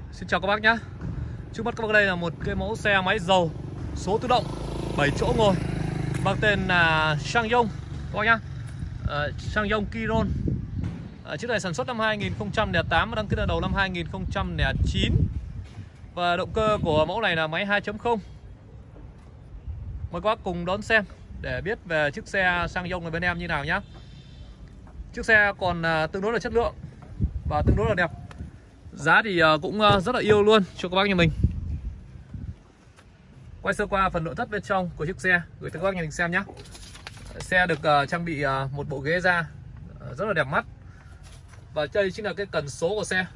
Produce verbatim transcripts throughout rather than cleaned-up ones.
Xin chào các bác nhé. Trước mắt các bác đây là một cái mẫu xe máy dầu số tự động bảy chỗ ngồi mang tên là Sangyong các bác nhá. uh, Sangyong Kiron. uh, Chiếc này sản xuất năm hai nghìn không trăm lẻ tám và đăng ký là đầu năm hai nghìn không trăm lẻ chín. Và động cơ của mẫu này là máy hai chấm không. Mời các bác cùng đón xem để biết về chiếc xe Sangyong này bên em như nào nhá. Chiếc xe còn uh, tương đối là chất lượng và tương đối là đẹp. Giá thì cũng rất là yêu luôn cho các bác nhà mình. Quay sơ qua phần nội thất bên trong của chiếc xe gửi tới các bác nhà mình xem nhé. Xe được trang bị một bộ ghế da rất là đẹp mắt. Và đây chính là cái cần số của xe.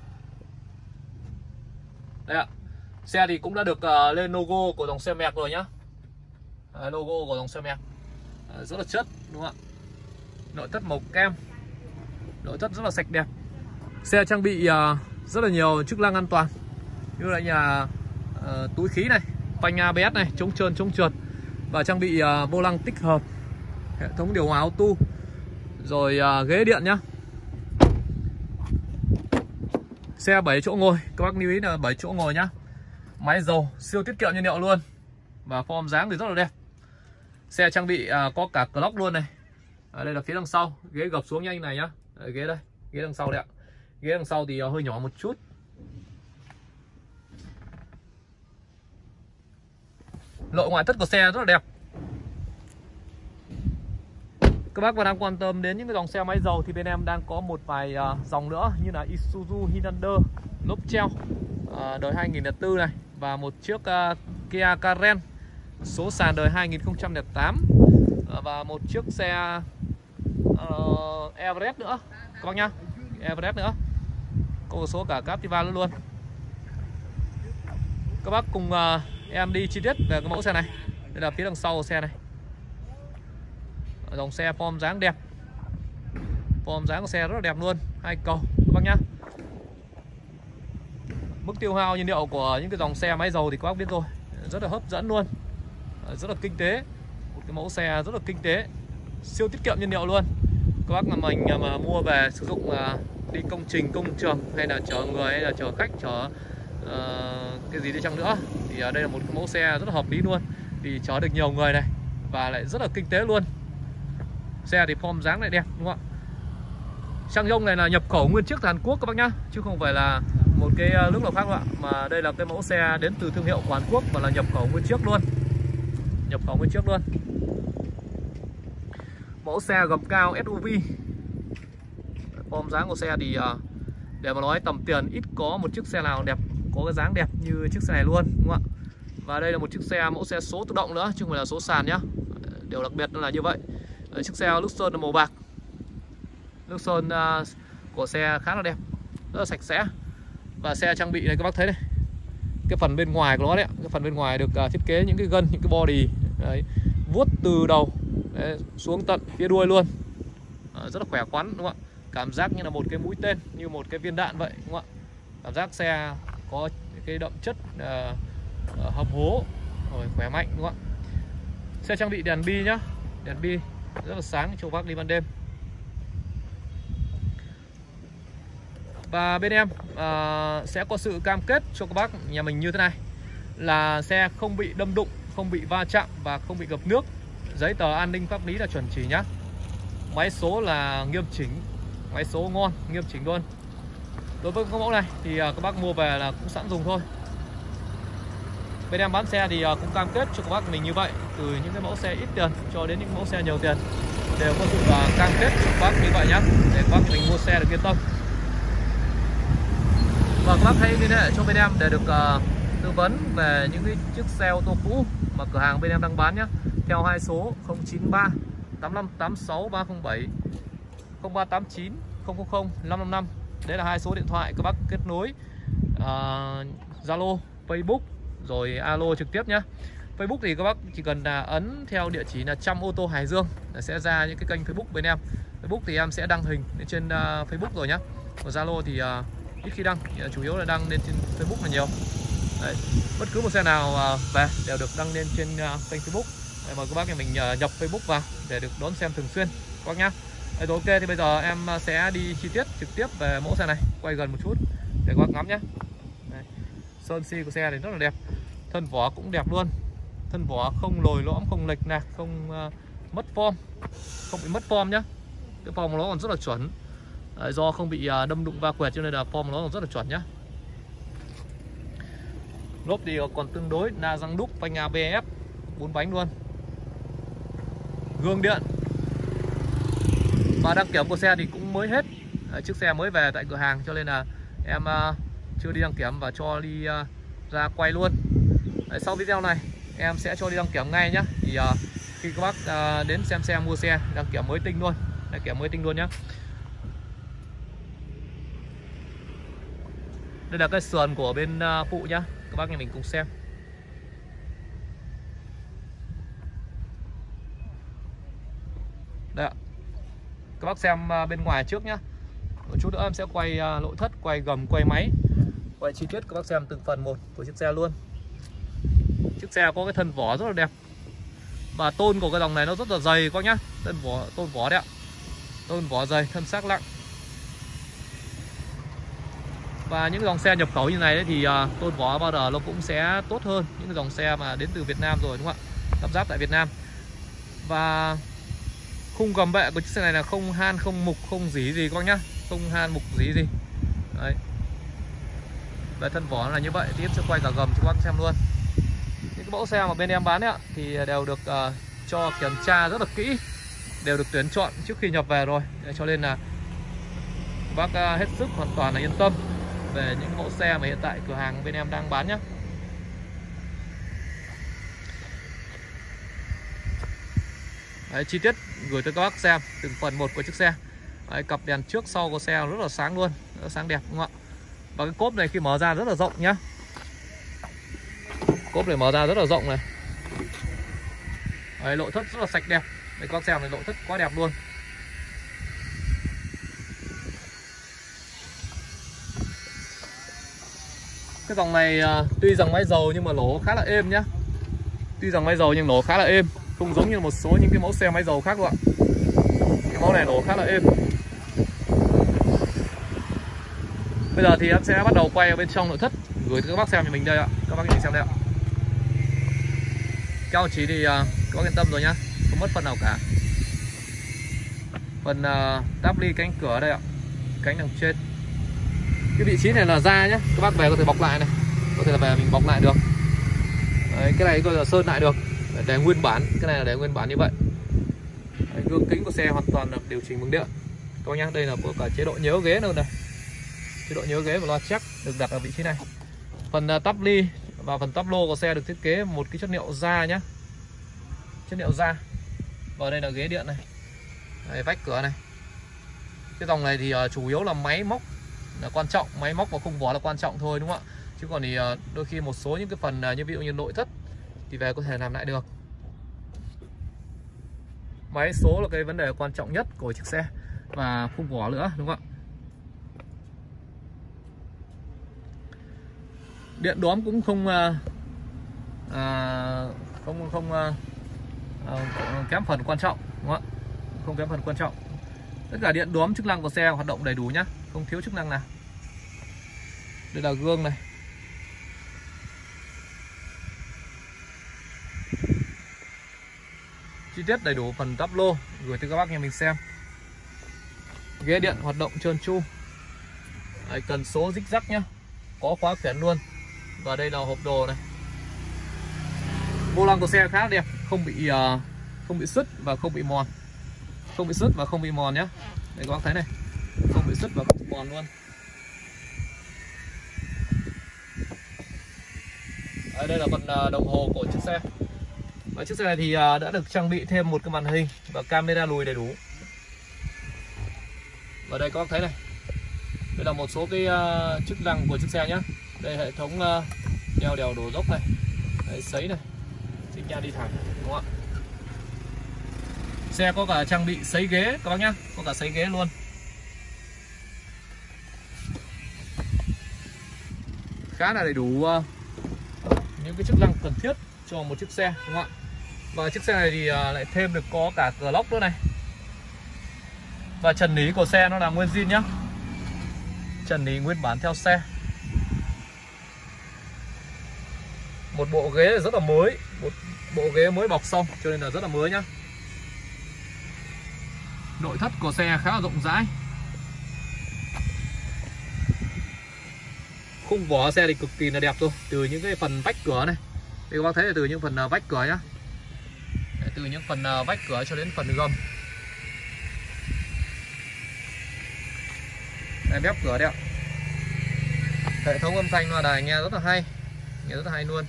Đây ạ. Xe thì cũng đã được lên logo của dòng xe Merc rồi nhá. Logo của dòng xe Merc rất là chất, đúng không ạ? Nội thất màu kem, nội thất rất là sạch đẹp. Xe trang bị uh, rất là nhiều chức năng an toàn như là nhà uh, túi khí này, phanh a bê ét này, chống trơn chống trượt, và trang bị uh, vô lăng tích hợp, hệ thống điều hòa auto, rồi uh, ghế điện nhá. Xe bảy chỗ ngồi, các bác lưu ý là bảy chỗ ngồi nhá. Máy dầu siêu tiết kiệm nhiên liệu luôn và form dáng thì rất là đẹp. Xe trang bị uh, có cả clock luôn này. Ở đây là phía đằng sau, ghế gập xuống nhanh này nhá. Đấy, ghế đây, ghế đằng sau đấy ạ. Ghế đằng sau thì hơi nhỏ một chút. Nội ngoại thất của xe rất là đẹp. Các bác mà đang quan tâm đến những cái dòng xe máy dầu thì bên em đang có một vài uh, dòng nữa như là Isuzu Highlander lốp treo uh, đời hai nghìn không trăm lẻ bốn này, và một chiếc uh, Kia Carens số sàn đời hai nghìn không trăm lẻ tám, uh, và một chiếc xe uh, Everest nữa các bác nhá. Everest nữa. Có một số cả Captiva luôn luôn. Các bác cùng uh, em đi chi tiết về cái mẫu xe này. Đây là phía đằng sau của xe này. Dòng xe form dáng đẹp. Form dáng của xe rất là đẹp luôn. Hai cầu các bác nhá. Mức tiêu hao nhiên liệu của những cái dòng xe máy dầu thì các bác biết rồi, rất là hấp dẫn luôn, rất là kinh tế. Một cái mẫu xe rất là kinh tế, siêu tiết kiệm nhiên liệu luôn. Các bác mà mình mà mua về sử dụng uh, đi công trình, công trường, hay là chở người, hay là chở khách, chở uh, cái gì đi chăng nữa, thì ở đây là một cái mẫu xe rất là hợp lý luôn. Thì chở được nhiều người này và lại rất là kinh tế luôn. Xe thì form dáng lại đẹp, đúng không ạ? Sangyong này là nhập khẩu nguyên chiếc từ Hàn Quốc các bác nhá, chứ không phải là một cái nước nào khác ạ. Mà đây là cái mẫu xe đến từ thương hiệu của Hàn Quốc và là nhập khẩu nguyên chiếc luôn. Nhập khẩu nguyên chiếc luôn. Mẫu xe gầm cao ét u vê. Form dáng của xe thì uh, để mà nói tầm tiền ít có một chiếc xe nào đẹp, có cái dáng đẹp như chiếc xe này luôn, đúng không ạ? Và đây là một chiếc xe mẫu xe số tự động nữa, chứ không phải là số sàn nhá. Điều đặc biệt là như vậy. Đấy, chiếc xe nước sơn là màu bạc. Nước sơn uh, của xe khá là đẹp, rất là sạch sẽ. Và xe trang bị này các bác thấy này, cái phần bên ngoài của nó đấy, cái phần bên ngoài được uh, thiết kế những cái gân, những cái body đấy, vuốt từ đầu đấy, xuống tận phía đuôi luôn. À, rất là khỏe khoắn, đúng không ạ? Cảm giác như là một cái mũi tên, như một cái viên đạn vậy, đúng không ạ? Cảm giác xe có cái đậm chất uh, uh, hầm hố, rồi khỏe mạnh, đúng không ạ? Xe trang bị đèn bi nhá, đèn bi rất là sáng cho bác đi ban đêm. Và bên em uh, sẽ có sự cam kết cho các bác nhà mình như thế này, là xe không bị đâm đụng, không bị va chạm và không bị ngập nước. Giấy tờ an ninh pháp lý là chuẩn chỉ nhá. Máy số là nghiêm chỉnh, máy số ngon, nghiêm chỉnh luôn. Đối với cái mẫu này thì các bác mua về là cũng sẵn dùng thôi. Bên em bán xe thì cũng cam kết cho các bác mình như vậy, từ những cái mẫu xe ít tiền cho đến những mẫu xe nhiều tiền, đều có sự cam kết cho các bác như vậy nhá, để các bác mình mua xe được yên tâm. Và các bác hãy liên hệ cho bên em để được uh, tư vấn về những cái chiếc xe ô tô cũ mà cửa hàng bên em đang bán nhé. Theo hai số không chín ba tám năm tám sáu ba không bảy, không ba tám chín không không không năm năm năm. Đấy là hai số điện thoại các bác kết nối Zalo, uh, Facebook rồi alo trực tiếp nhé. Facebook thì các bác chỉ cần là ấn theo địa chỉ là Trăm Ô Tô Hải Dương là sẽ ra những cái kênh Facebook bên em. Facebook thì em sẽ đăng hình lên trên uh, Facebook rồi nhá. Còn Zalo thì uh, ít khi đăng, chủ yếu là đăng lên trên Facebook là nhiều. Đấy, bất cứ một xe nào uh, về đều được đăng lên trên uh, kênh Facebook. Đấy, mời các bác nhà mình uh, nhập Facebook vào để được đón xem thường xuyên các bác nhá. Đấy, ok thì bây giờ em sẽ đi chi tiết trực tiếp về mẫu xe này, quay gần một chút để các bác ngắm nhé. sơn xi của xe thì rất là đẹp. Thân vỏ cũng đẹp luôn. Thân vỏ không lồi lõm, không lệch nạc, không uh, mất form, không bị mất form nhá. Cái form của nó còn rất là chuẩn. Đấy, do không bị uh, đâm đụng va quẹt cho nên là form của nó còn rất là chuẩn nhá. Lốp thì còn tương đối đa răng đúc, phanh a bê ép, bốn bánh luôn. Gương điện. Và đăng kiểm của xe thì cũng mới hết. Đấy, chiếc xe mới về tại cửa hàng cho nên là em uh, chưa đi đăng kiểm và cho đi uh, ra quay luôn. Đấy, sau video này em sẽ cho đi đăng kiểm ngay nhá. Thì uh, khi các bác uh, đến xem xe mua xe đăng kiểm mới tinh luôn, đăng kiểm mới tinh luôn nhá. Đây là cái sườn của bên uh, phụ nhá, các bác nhà mình cùng xem. Đây ạ. Các bác xem uh, bên ngoài trước nhá. Một chút nữa em sẽ quay uh, nội thất, quay gầm, quay máy, quay chi tiết các bác xem từng phần một của chiếc xe luôn. Chiếc xe có cái thân vỏ rất là đẹp. Và tôn của cái dòng này nó rất là dày các bác nhá. Thân vỏ, tôn vỏ đấy ạ. Tôn vỏ dày, thân xác nặng. Và những dòng xe nhập khẩu như này ấy, thì uh, tôn vỏ bao giờ nó cũng sẽ tốt hơn những dòng xe mà đến từ Việt Nam rồi, đúng không ạ? Lắp ráp tại Việt Nam. Và khung gầm bệ của chiếc xe này là không han, không mục, không dỉ gì các bác nhá. Không han, mục, dỉ gì. Đấy. Về thân vỏ là như vậy. Tiếp sẽ quay cả gầm cho các bác xem luôn. Những cái mẫu xe mà bên em bán ấy, thì đều được uh, cho kiểm tra rất là kỹ, đều được tuyển chọn trước khi nhập về rồi. Cho nên là bác uh, hết sức hoàn toàn là yên tâm về những mẫu xe mà hiện tại cửa hàng bên em đang bán nhé. Đấy, chi tiết gửi tới các bác xem từng phần một của chiếc xe. Đấy, cặp đèn trước sau của xe rất là sáng luôn, rất là sáng đẹp, đúng không ạ? Và cái cốp này khi mở ra rất là rộng nhá. Cốp này mở ra rất là rộng này. Đấy, nội thất rất là sạch đẹp. Đây các bác xem này, nội thất quá đẹp luôn. Cái dòng này uh, tuy rằng máy dầu nhưng mà nổ khá là êm nhá. Tuy rằng máy dầu nhưng nổ khá là êm, không giống như một số những cái mẫu xe máy dầu khác đâu ạ. Cái mẫu này nổ khá là êm. Bây giờ thì em sẽ bắt đầu quay ở bên trong nội thất, gửi cho các bác xem cho mình đây ạ. Các bác nhìn xem đây ạ. Cao trí thì uh, các bác yên tâm rồi nhá, không mất phần nào cả. Phần uh, táp ly cánh cửa đây ạ, cánh đằng trên. Cái vị trí này là da nhé, các bác về có thể bọc lại này, có thể là về mình bọc lại được. Đấy, cái này có thể là sơn lại được để nguyên bản, cái này là để nguyên bản như vậy. Đấy, gương kính của xe hoàn toàn được điều chỉnh bằng điện các bác nhá. Đây là có cả chế độ nhớ ghế nữa này, chế độ nhớ ghế và loa chắc được đặt ở vị trí này. Phần uh, táp ly và phần táp lô của xe được thiết kế một cái chất liệu da nhá, chất liệu da. Và đây là ghế điện này. Đấy, vách cửa này. Cái dòng này thì uh, chủ yếu là máy móc là quan trọng, máy móc và khung vỏ là quan trọng thôi, đúng không ạ? Chứ còn thì uh, đôi khi một số những cái phần uh, như ví dụ như nội thất thì về có thể làm lại được. Máy số là cái vấn đề quan trọng nhất của chiếc xe, và khung vỏ nữa, đúng không ạ? Điện đóm cũng không uh, uh, không không uh, uh, kém phần quan trọng, đúng không ạ? Không kém phần quan trọng. Tất cả điện đóm chức năng của xe hoạt động đầy đủ nhá, không thiếu chức năng nào. Đây là gương này. Chi tiết đầy đủ phần táp lô gửi tới các bác nhà mình xem. Ghế điện hoạt động trơn tru. Đấy, cần số rích rắc nhá, có khóa khiển luôn. Và đây là hộp đồ này. Vô lăng của xe khá đẹp, không bị uh, không bị sứt và không bị mòn, không bị sứt và không bị mòn nhá. Đây các bác thấy này, không bị sứt và không bị mòn luôn. Đấy, đây là phần uh, đồng hồ của chiếc xe. Và chiếc xe này thì uh, đã được trang bị thêm một cái màn hình và camera lùi đầy đủ. Và đây các bác thấy này, đây là một số cái uh, chức năng của chiếc xe nhé. Đây hệ thống uh, đeo đèo đổ dốc này, đấy, sấy này, xích nha đi thẳng, đúng không ạ? Xe có cả trang bị sấy ghế các bác nhá, có cả sấy ghế luôn. Khá là đầy đủ uh, những cái chức năng cần thiết cho một chiếc xe, đúng không ạ? Và chiếc xe này thì uh, lại thêm được có cả cửa lốc nữa này. Và trần lý của xe nó là nguyên zin nhá, trần lý nguyên bản theo xe. Một bộ ghế rất là mới, một bộ ghế mới bọc xong cho nên là rất là mới nhá. Nội thất của xe khá là rộng rãi. Khung vỏ xe thì cực kỳ là đẹp thôi. Từ những cái phần vách cửa này, thì các bác thấy là từ những phần vách cửa nhá, từ những phần vách cửa cho đến phần gầm. Đây, mép cửa đẹp. Hệ thống âm thanh loa đài nghe rất là hay, nghe rất là hay luôn.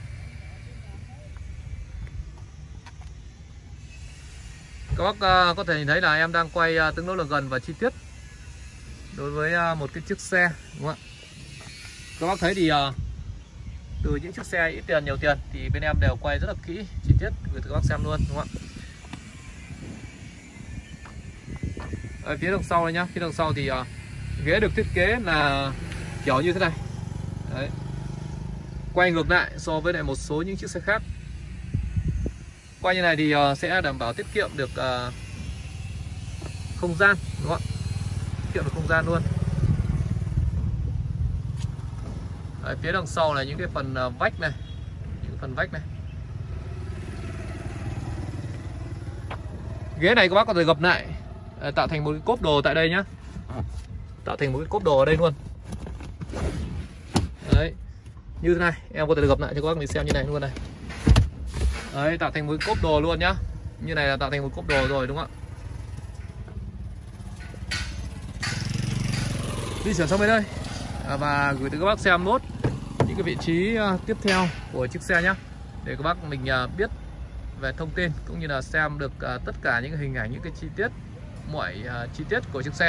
Các bác uh, có thể nhìn thấy là em đang quay uh, tương đối là gần và chi tiết đối với uh, một cái chiếc xe, đúng không ạ? Các bác thấy thì uh, từ những chiếc xe ít tiền nhiều tiền thì bên em đều quay rất là kỹ chi tiết gửi tới các bác xem luôn, đúng không ạ? Ở phía đằng sau đây nhá, phía đằng sau thì uh, ghế được thiết kế là kiểu như thế này. Đấy. Quay ngược lại so với lại một số những chiếc xe khác. Quay như này thì uh, sẽ đảm bảo tiết kiệm được uh, không gian, đúng không ạ? Tiết kiệm được không gian luôn. Đấy, phía đằng sau là những cái phần uh, vách này, những phần vách này. Ghế này các bác có thể gập lại uh, tạo thành một cái cốp đồ tại đây nhá. Tạo thành một cái cốp đồ ở đây luôn. Đấy, như thế này, em có thể gập lại cho các bác mình xem như này luôn này. Đấy, tạo thành một cốp đồ luôn nhá. Như này là tạo thành một cốp đồ rồi, đúng không ạ? Di chuyển sang bên đây à, và gửi tới các bác xem nốt những cái vị trí uh, tiếp theo của chiếc xe nhá, để các bác mình uh, biết về thông tin cũng như là xem được uh, tất cả những hình ảnh, những cái chi tiết, mọi uh, chi tiết của chiếc xe.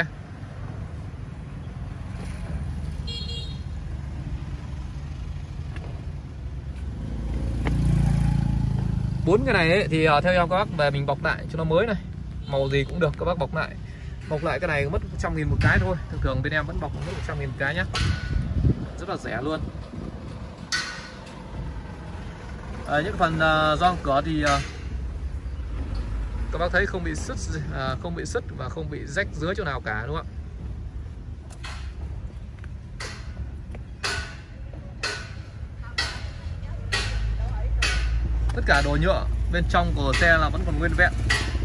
Bốn cái này ấy, thì uh, theo em các bác về mình bọc lại cho nó mới này, màu gì cũng được các bác bọc lại. Bọc lại cái này mất một trăm nghìn một cái thôi, thường thường bên em vẫn bọc mất một trăm nghìn một cái nhá, rất là rẻ luôn. À, những phần uh, gioăng cửa thì uh, các bác thấy không bị sứt, uh, không bị sứt và không bị rách dưới chỗ nào cả, đúng không ạ? Tất cả đồ nhựa bên trong của xe là vẫn còn nguyên vẹn.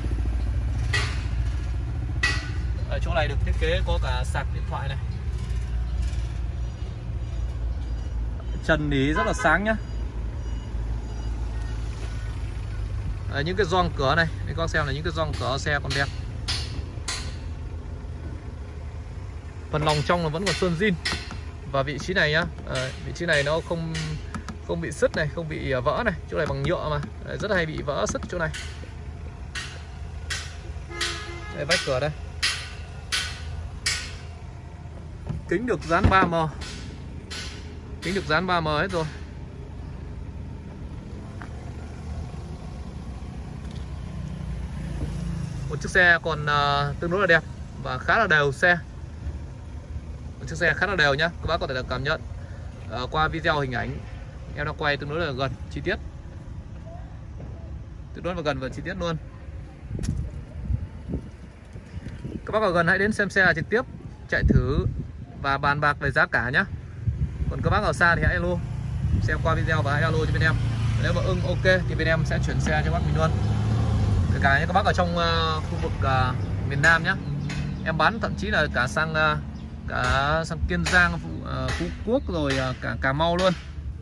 Ở chỗ này được thiết kế có cả sạc điện thoại này. Trần lý rất là sáng nhá. À, những cái gioăng cửa này, để các bác xem là những cái gioăng cửa xe còn đẹp. Phần lòng trong là vẫn còn sơn zin. Và vị trí này nhá, à, vị trí này nó không không bị sứt này, không bị vỡ này, chỗ này bằng nhựa mà, đấy, rất là hay bị vỡ sứt chỗ này. Đây, vách cửa đây. Kính được dán ba M. Kính được dán ba M hết rồi. Một chiếc xe còn uh, tương đối là đẹp và khá là đều xe. Một chiếc xe khá là đều nhá, các bác có thể là cảm nhận uh, qua video hình ảnh em đã quay tương đối là gần chi tiết, tương đối là gần và chi tiết luôn. Các bác ở gần hãy đến xem xe trực tiếp, chạy thử và bàn bạc về giá cả nhé. Còn các bác ở xa thì hãy alo xem qua video và hãy alo cho bên em. Nếu mà ưng ok thì bên em sẽ chuyển xe cho bác mình luôn. Kể cả những các bác ở trong uh, khu vực uh, miền Nam nhé, em bán thậm chí là cả sang uh, cả sang Kiên Giang, uh, Phú Quốc rồi uh, cả Cà Mau luôn.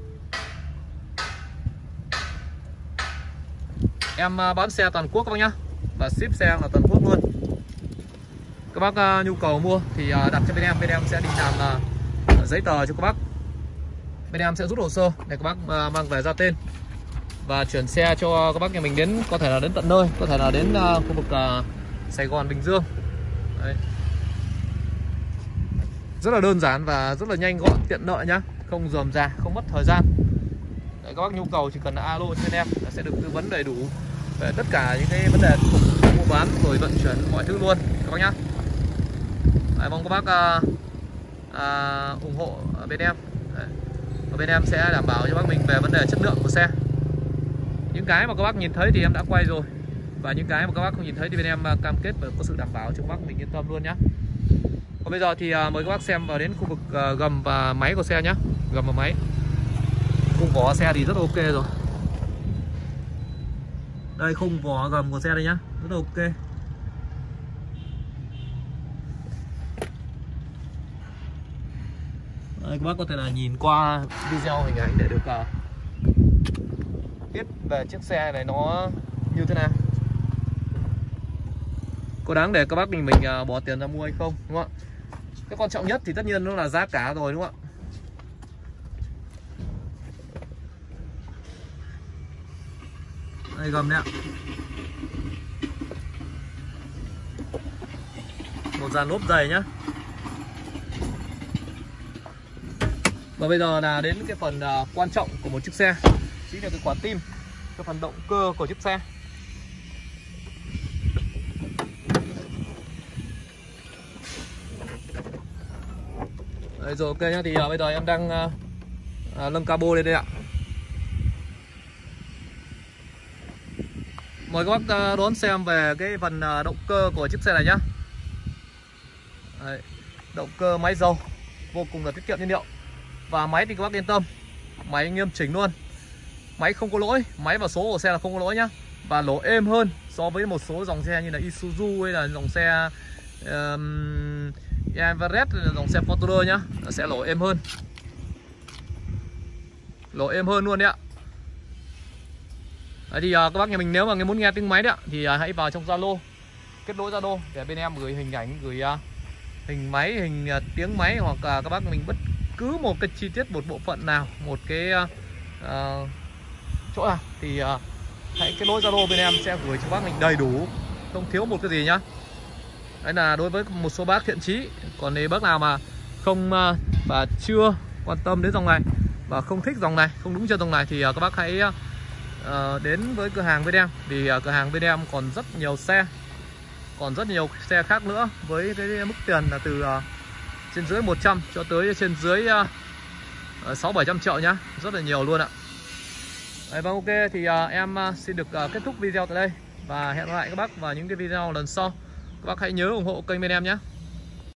Em uh, bán xe toàn quốc các bác nhá, và ship xe là toàn quốc luôn. Các bác uh, nhu cầu mua thì uh, đặt cho bên em, bên em sẽ đi làm uh, giấy tờ cho các bác. Bên em sẽ rút hồ sơ để các bác uh, mang về ra tên và chuyển xe cho các bác nhà mình đến, có thể là đến tận nơi, có thể là đến uh, khu vực uh, Sài Gòn, Bình Dương. Đấy. Rất là đơn giản và rất là nhanh gọn, tiện lợi nhá, không rườm rà, không mất thời gian. Đấy, các bác nhu cầu chỉ cần là alo cho bên em là sẽ được tư vấn đầy đủ về tất cả những cái vấn đề mua bán rồi vận chuyển mọi thứ luôn các bác nhá. Đấy, mong các bác uh, uh, ủng hộ bên em. Đấy. Và bên em sẽ đảm bảo cho bác mình về vấn đề chất lượng của xe. Những cái mà các bác nhìn thấy thì em đã quay rồi, và những cái mà các bác không nhìn thấy thì bên em cam kết và có sự đảm bảo cho các bác mình yên tâm luôn nhá. Còn bây giờ thì uh, mời các bác xem vào đến khu vực uh, gầm và máy của xe nhá. Gầm và máy. Khung khung vỏ xe thì rất ok rồi. Đây khung vỏ gầm của xe đây nhá, rất là ok. Đây, các bác có thể là nhìn qua video hình ảnh để được uh, biết về chiếc xe này nó như thế nào, có đáng để các bác mình mình uh, bỏ tiền ra mua hay không, đúng không ạ? Cái quan trọng nhất thì tất nhiên nó là giá cả rồi, đúng không ạ? Đây gầm đấy ạ, một dàn lốp dày nhá. Và bây giờ là đến cái phần uh, quan trọng của một chiếc xe, chính là cái quả tim, cái phần động cơ của chiếc xe. Đấy, rồi ok nhá, thì uh, bây giờ em đang uh, uh, nâng cabo lên đây ạ. Mời các bác uh, đón xem về cái phần uh, động cơ của chiếc xe này nhá. Đấy, động cơ máy dầu vô cùng là tiết kiệm nhiên liệu. Và máy thì các bác yên tâm, máy nghiêm chỉnh luôn, máy không có lỗi, máy và số của xe là không có lỗi nhá. Và lỗ êm hơn so với một số dòng xe như là Isuzu hay là dòng xe um, Everest, dòng xe Fortuner nhá, nó sẽ lỗ êm hơn, lỗ êm hơn luôn đấy ạ. Đấy thì uh, các bác nhà mình nếu mà muốn nghe tiếng máy đấy ạ, thì uh, hãy vào trong Zalo, kết nối Zalo để bên em gửi hình ảnh, gửi uh, hình máy, hình uh, tiếng máy, hoặc uh, các bác mình bất cứ một cái chi tiết, một bộ phận nào, một cái uh, uh, chỗ nào thì uh, hãy kết nối Zalo, bên em sẽ gửi cho bác mình đầy đủ, không thiếu một cái gì nhá. Đấy là đối với một số bác thiện chí. Còn nếu bác nào mà không uh, và chưa quan tâm đến dòng này và không thích dòng này, không đúng chân dòng này, thì uh, các bác hãy uh, đến với cửa hàng bên em. Vì uh, cửa hàng bên em còn rất nhiều xe, còn rất nhiều xe khác nữa với cái mức tiền là từ uh, trên dưới một trăm cho tới trên dưới uh, sáu bảy trăm triệu nhá, rất là nhiều luôn ạ. Đấy, vâng ok, thì uh, em uh, xin được uh, kết thúc video tại đây và hẹn gặp lại các bác vào những cái video lần sau. Các bác hãy nhớ ủng hộ kênh bên em nhé.